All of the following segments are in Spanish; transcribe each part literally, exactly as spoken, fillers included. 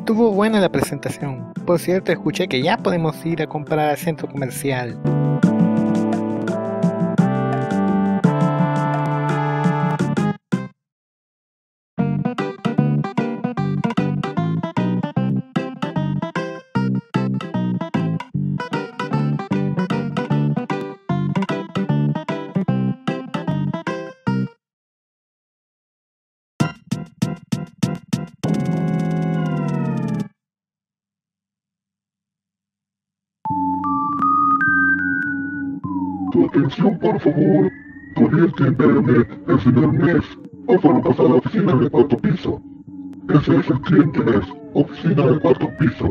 Estuvo buena la presentación. Por cierto, escuché que ya podemos ir a comprar al centro comercial. Su atención, por favor. ¿Podría entenderme? El señor Ness. Por favor, pasa a la oficina del cuarto piso. Ese es el cliente Ness. Oficina del cuarto piso.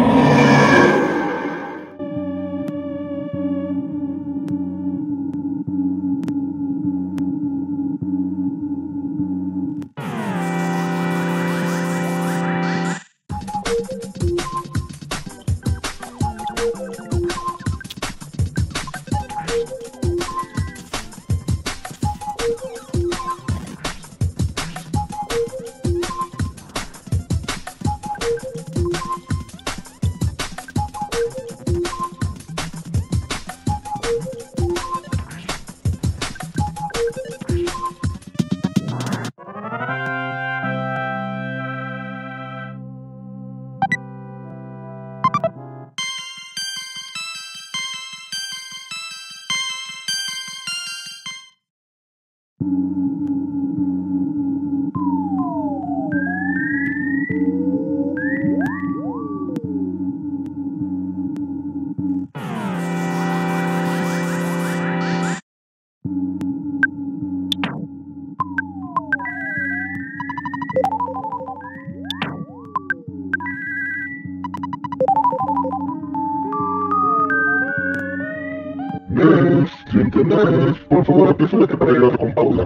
Ness, cliente Ness, por favor, apresúrate para ayudar con Paula.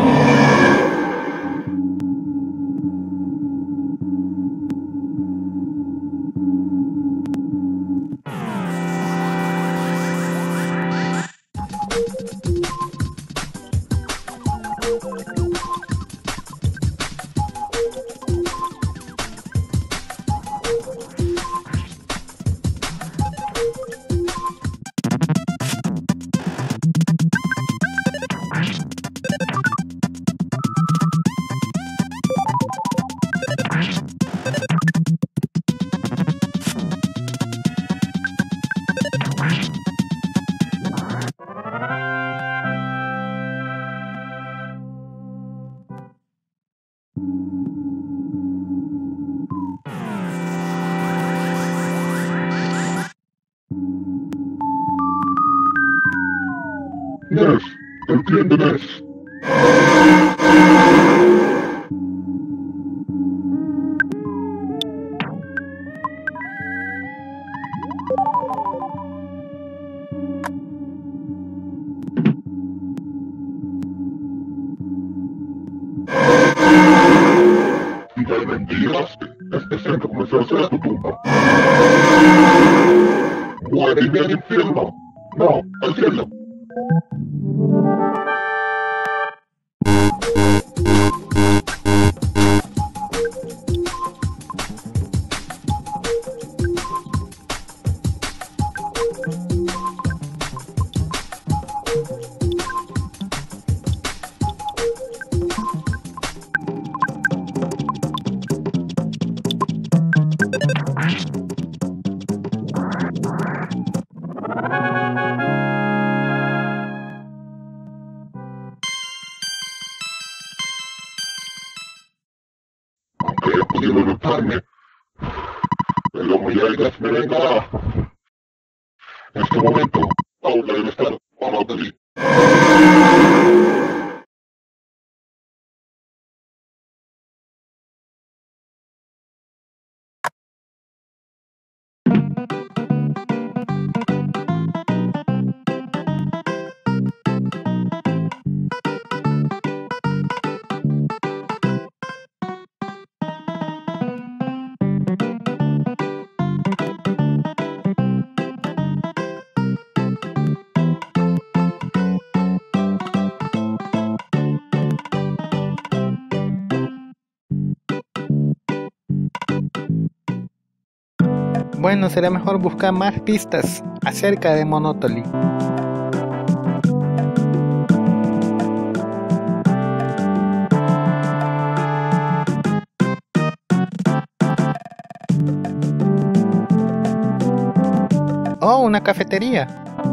Ness, el cliente Ness. Finalmente llegaste. Este centro comenzó a ser tu tumba. Muere y ve al infierno. No, al cielo. Aunque he podido notarme, el lomo ya me vengará. En este momento, Paula debe estar a más de mí. Bueno, será mejor buscar más pistas acerca de Monopoly. Oh, una cafetería.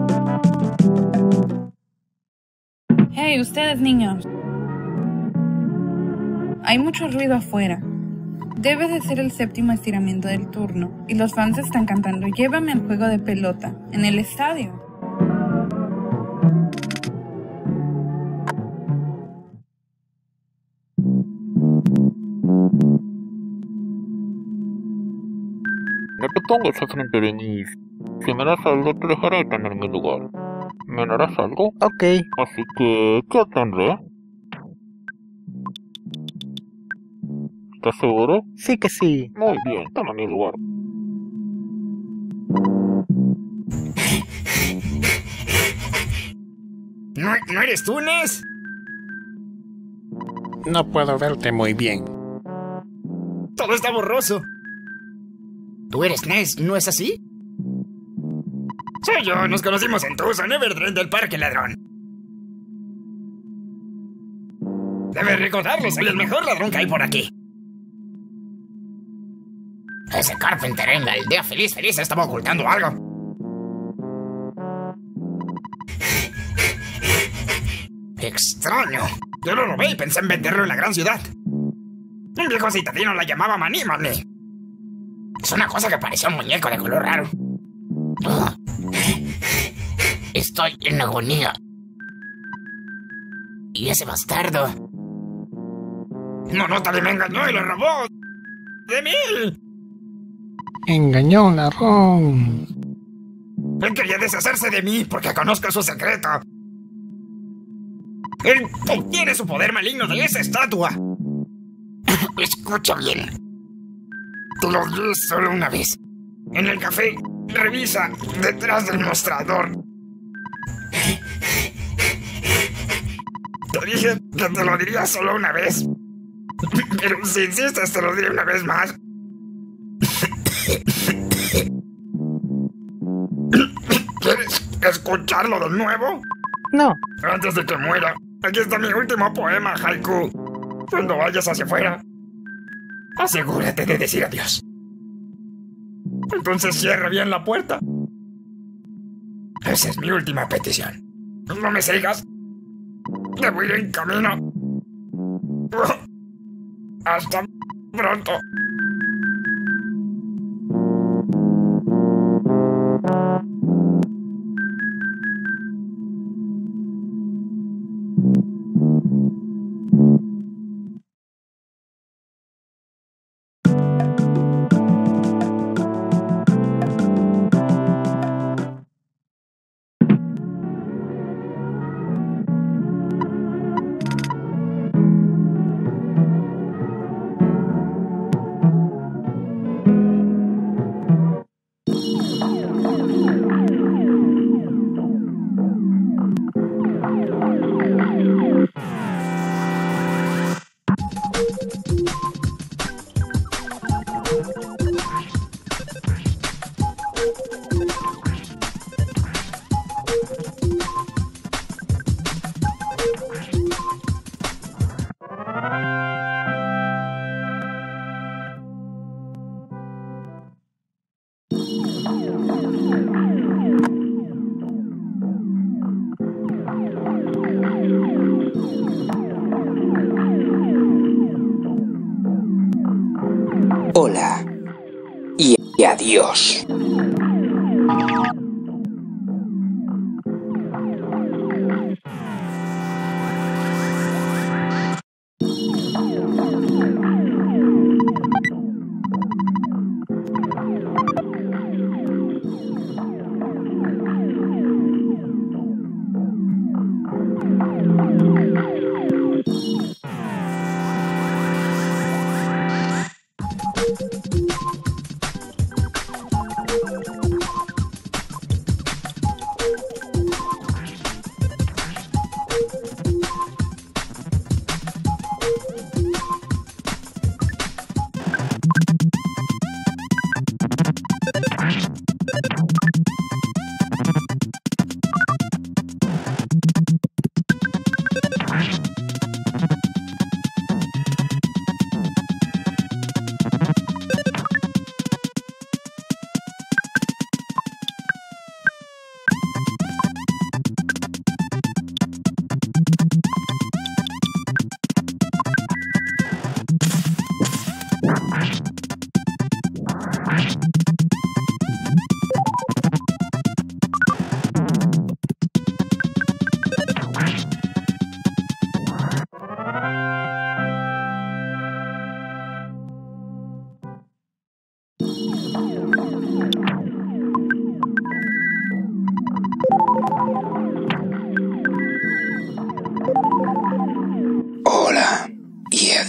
Hey, ustedes niños. Hay mucho ruido afuera. Debe de ser el séptimo estiramiento del turno y los fans están cantando "Llévame al juego de pelota" en el estadio. No te pongas al frente de mí. Si me das algo, te dejaré tener mi lugar. ¿Me darás algo? Ok. Así que, ¿qué tendré? ¿Estás seguro? Sí que sí. Muy bien, toma mi lugar. ¿No, ¿no eres tú, Ness? No puedo verte muy bien. Todo está borroso. ¿Tú eres Ness, no es así? Soy yo, nos conocimos en Tucson, Everdeen del Parque Ladrón. Debes recordarlo, soy el mejor ladrón que hay por aquí. Ese Carpenter en la aldea feliz feliz estaba ocultando algo. Extraño. Yo lo robé y pensé en venderlo en la gran ciudad. Un viejo citadino la llamaba Maní Maní. Es una cosa que parecía un muñeco de color raro. Ugh. Estoy en agonía. ¿Y ese bastardo? Monopoly me engañó y lo robó. ¡De mí! Engañó un ladrón. Él quería deshacerse de mí porque conozco su secreto. Él obtiene su poder maligno de esa estatua. Escucha bien. Te lo di solo una vez. En el café, revisa detrás del mostrador. Te dije que te lo diría solo una vez. Pero si insistes, te lo diré una vez más. ¿Quieres escucharlo de nuevo? No. Antes de que muera, aquí está mi último poema, haiku. Cuando vayas hacia afuera, asegúrate de decir adiós. Entonces cierra bien la puerta. Esa es mi última petición. No me sigas. Debo ir en camino. Hasta pronto. Hola y, y adiós.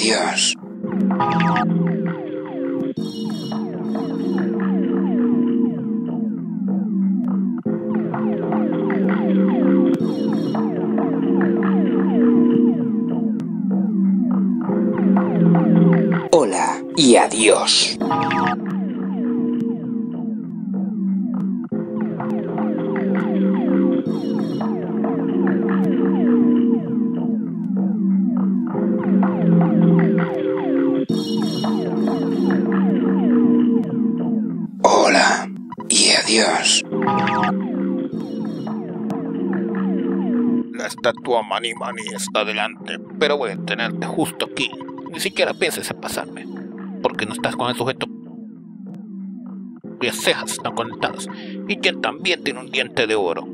adiós. Hola y adiós. Hola y adiós. La estatua Mani Mani está delante, pero voy a tenerte justo aquí. Ni siquiera pienses en pasarme, porque no estás con el sujeto cuyas cejas están conectadas y quien también tiene un diente de oro.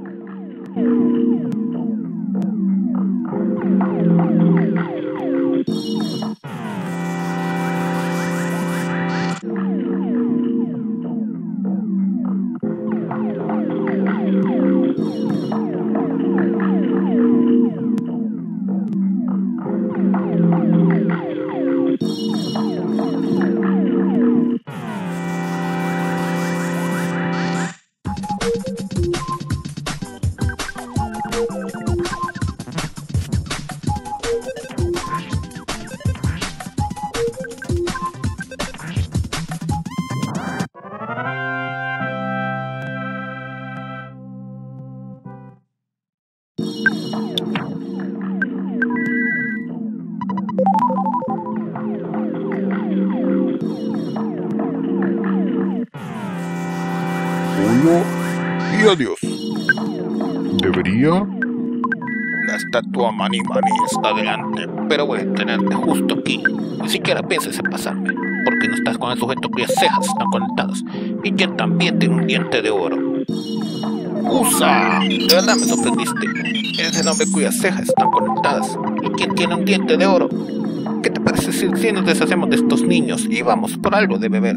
Hola y adiós. ¿Debería? La estatua Mani Mani está delante, pero voy a tenerte justo aquí. Ni siquiera pienses en pasarme, porque no estás con el sujeto cuyas cejas están conectadas y quien también tiene un diente de oro. ¡Usa! De verdad me sorprendiste. Eres el hombre cuyas cejas están conectadas y quien tiene un diente de oro. ¿Qué te parece si, si nos deshacemos de estos niños y vamos por algo de beber?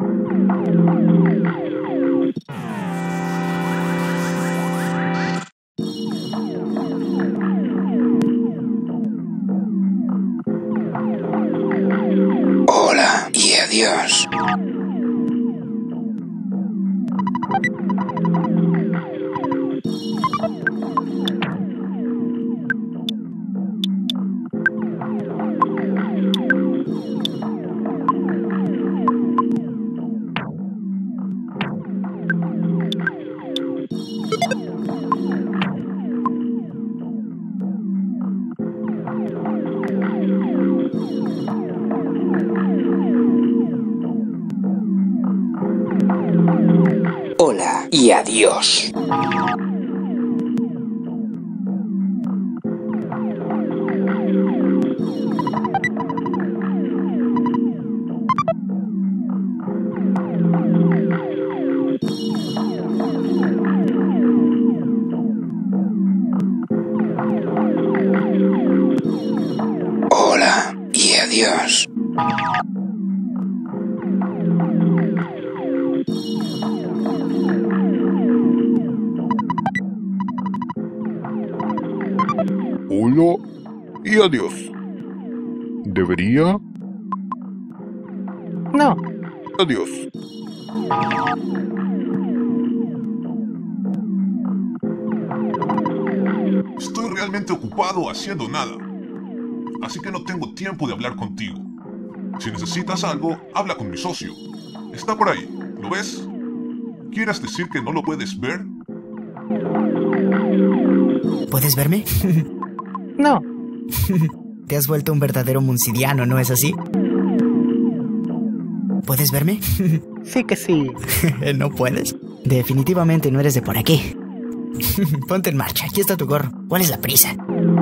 Hola y adiós. Hola y adiós. Hola y adiós. Hola y adiós. ¿Debería? No. Adiós. Estoy realmente ocupado haciendo nada, así que no tengo tiempo de hablar contigo. Si necesitas algo, habla con mi socio. Está por ahí, ¿lo ves? ¿Quieres decir que no lo puedes ver? ¿Puedes verme? No. Te has vuelto un verdadero muncidiano, ¿no es así? ¿Puedes verme? Sí que sí. ¿No puedes? Definitivamente no eres de por aquí. Ponte en marcha, aquí está tu gorro. ¿Cuál es la prisa?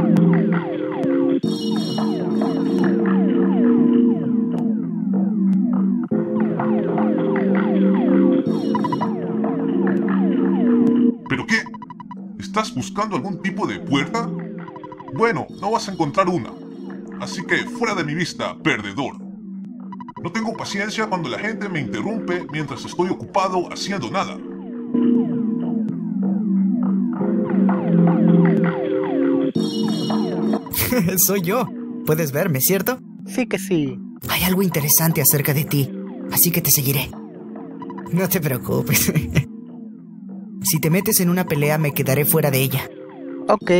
¿Pero qué? ¿Estás buscando algún tipo de puerta? Bueno, no vas a encontrar una. Así que fuera de mi vista, perdedor. No tengo paciencia cuando la gente me interrumpe mientras estoy ocupado haciendo nada. Soy yo. Puedes verme, ¿cierto? Sí que sí. Hay algo interesante acerca de ti, así que te seguiré. No te preocupes. Si te metes en una pelea, me quedaré fuera de ella. Ok.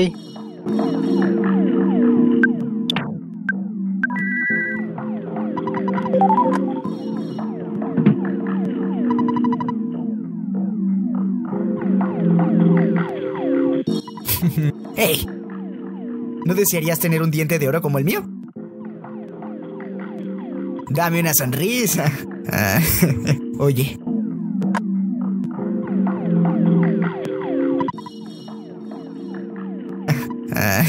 ¡Hey! ¿No desearías tener un diente de oro como el mío? Dame una sonrisa. Ah, oye. Ah,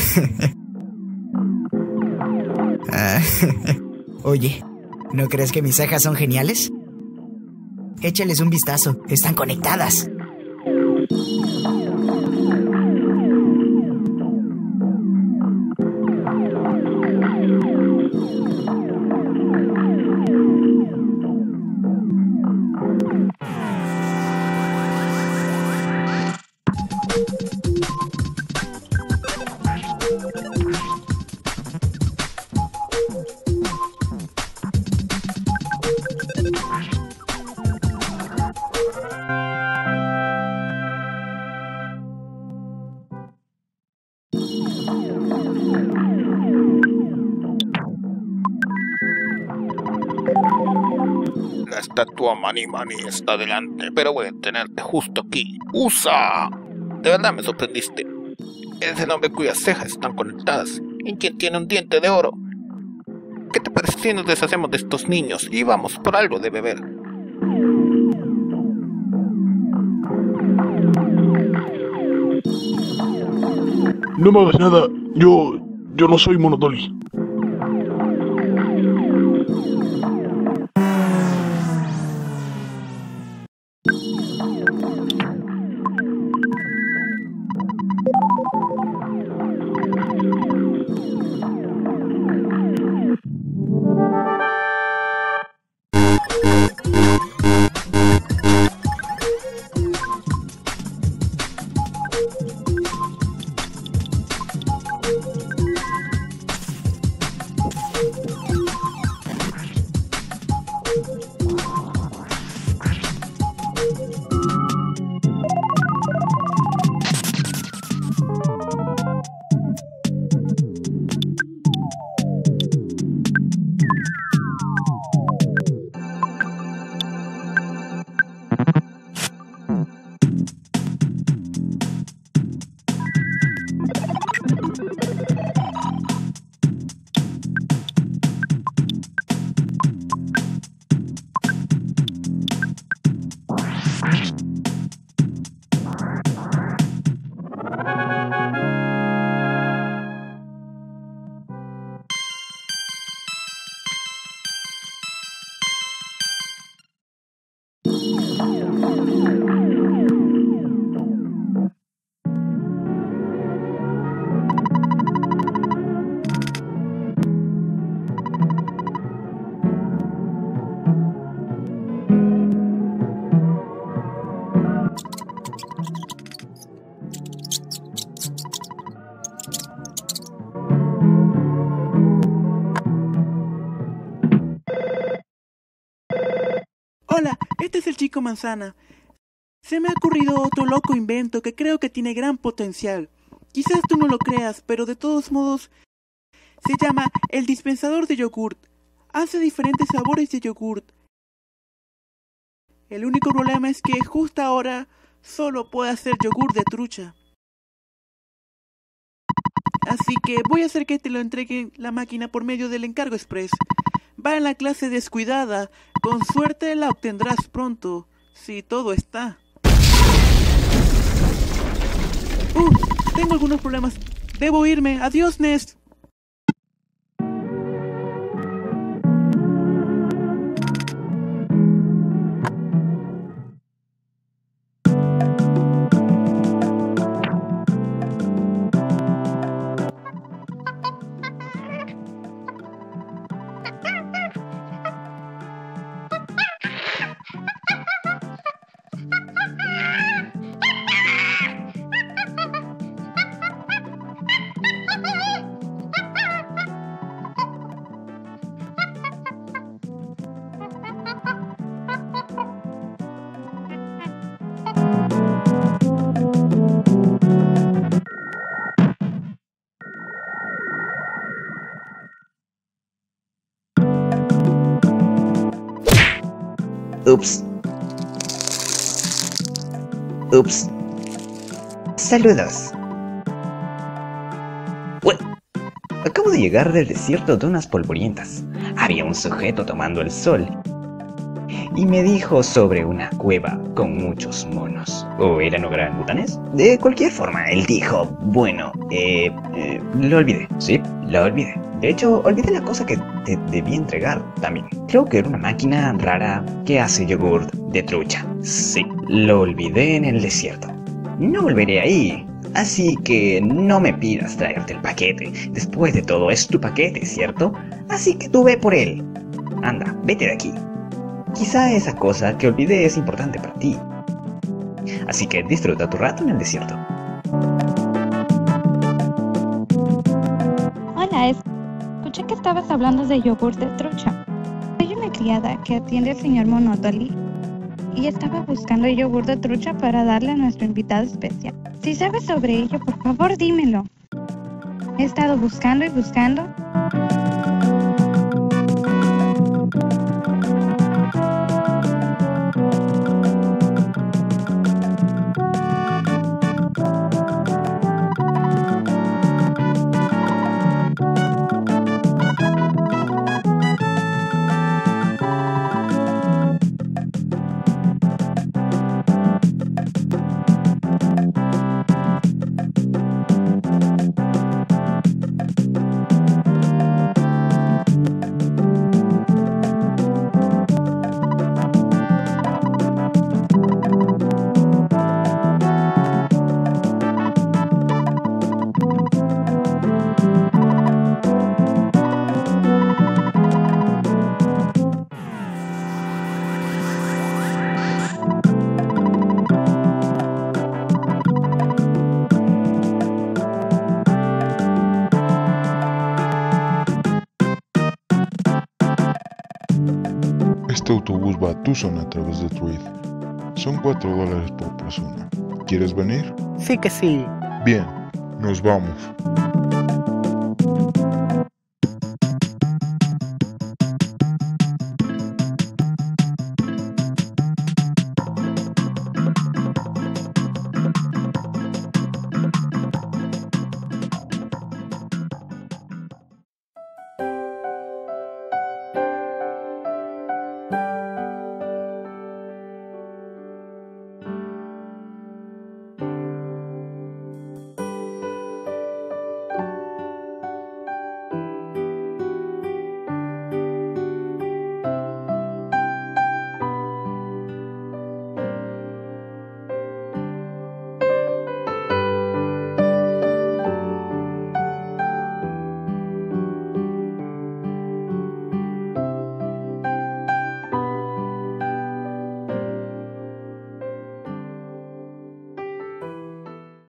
ah, oye, ¿no crees que mis cejas son geniales? Échales un vistazo, están conectadas. La estatua Mani Mani está delante, pero voy a tenerte justo aquí. ¡Usa! De verdad me sorprendiste. Eres el hombre cuyas cejas están conectadas y quien tiene un diente de oro. ¿Qué te parece si nos deshacemos de estos niños y vamos por algo de beber? No me hagas nada. Yo... yo no soy Monodoli. Hola, este es el Chico Manzana. Se me ha ocurrido otro loco invento que creo que tiene gran potencial. Quizás tú no lo creas, pero de todos modos se llama el dispensador de yogurt. Hace diferentes sabores de yogurt. El único problema es que justo ahora solo puede hacer yogur de trucha. Así que voy a hacer que te lo entregue la máquina por medio del encargo express. Va en la clase descuidada. Con suerte la obtendrás pronto, si todo está. Uh, tengo algunos problemas. Debo irme. Adiós, Nest. Ups. Ups. Saludos. Uy, acabo de llegar del desierto de unas polvorientas. Había un sujeto tomando el sol y me dijo sobre una cueva con muchos monos. ¿O eran orangutanes? De cualquier forma, él dijo, bueno, eh, eh, lo olvidé. Sí, lo olvidé. De hecho, olvidé la cosa que te debí entregar también. Creo que era una máquina rara que hace yogurt de trucha. Sí, lo olvidé en el desierto. No volveré ahí, así que no me pidas traerte el paquete. Después de todo, es tu paquete, ¿cierto? Así que tú ve por él. Anda, vete de aquí. Quizá esa cosa que olvidé es importante para ti. Así que disfruta tu rato en el desierto. Hola, escuché que estabas hablando de yogur de trucha. Soy una criada que atiende al señor Monopoly y estaba buscando yogur de trucha para darle a nuestro invitado especial. Si sabes sobre ello, por favor dímelo. He estado buscando y buscando. Este autobús va a Tucson a través de Truth. Son cuatro dólares por persona. ¿Quieres venir? Sí que sí. Bien, nos vamos.